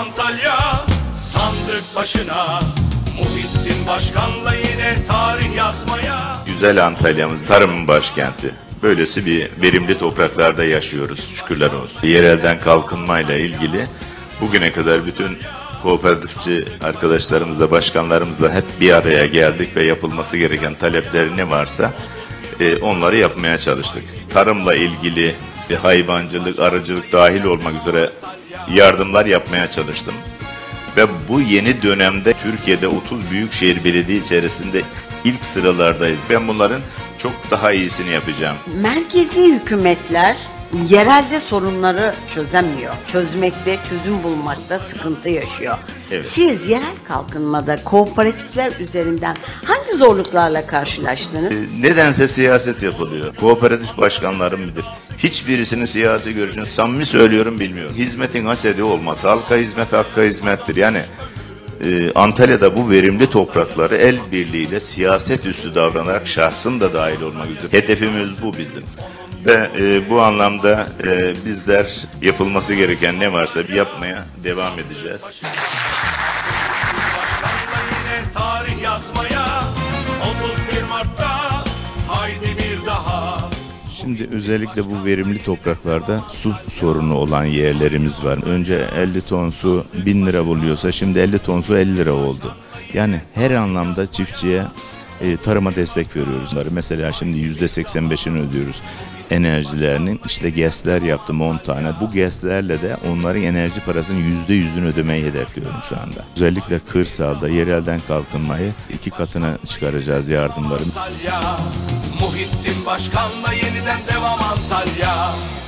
Antalya, sandık başına. Muhittin Başkan'la yine tarih yazmaya. Güzel Antalya'mız tarımın başkenti. Böylesi bir verimli topraklarda yaşıyoruz, şükürler olsun. Yerelden kalkınmayla ilgili bugüne kadar bütün kooperatifçi arkadaşlarımızla, başkanlarımızla hep bir araya geldik ve yapılması gereken talepleri ne varsa onları yapmaya çalıştık. Tarımla ilgili hayvancılık, arıcılık dahil olmak üzere yardımlar yapmaya çalıştım. Ve bu yeni dönemde Türkiye'de 30 büyükşehir belediye içerisinde ilk sıralardayız. Ben bunların çok daha iyisini yapacağım. Merkezi hükümetler yerelde sorunları çözemiyor. Çözmekte, çözüm bulmakta sıkıntı yaşıyor. Evet. Siz yerel kalkınmada kooperatifler üzerinden hangi zorluklarla karşılaştınız? Nedense siyaset yapılıyor. Kooperatif başkanlarım bilir. Hiçbirisinin siyasi görüşünü samimi söylüyorum bilmiyorum. Hizmetin hasedi olmaz. Halka hizmet hakka hizmettir. Yani Antalya'da bu verimli toprakları el birliğiyle siyaset üstü davranarak şahsın da dahil olmak üzere. Hedefimiz bu bizim. Ve bu anlamda bizler yapılması gereken ne varsa yapmaya devam edeceğiz. Tarih yazmaya 31 Mart'ta haydi bir daha. Şimdi özellikle bu verimli topraklarda su sorunu olan yerlerimiz var. Önce 50 ton su 1000 lira buluyorsa şimdi 50 ton su 50 lira oldu. Yani her anlamda çiftçiye tarıma destek veriyoruz. Mesela şimdi %85'ini ödüyoruz enerjilerinin. İşte GES'ler yaptım 10 tane. Bu GES'lerle de onların enerji parasının %100'ünü ödemeyi hedefliyorum şu anda. Özellikle kırsalda yerelden kalkınmayı 2 katına çıkaracağız yardımların. Muhittin Başkan'la yeniden devam Antalya.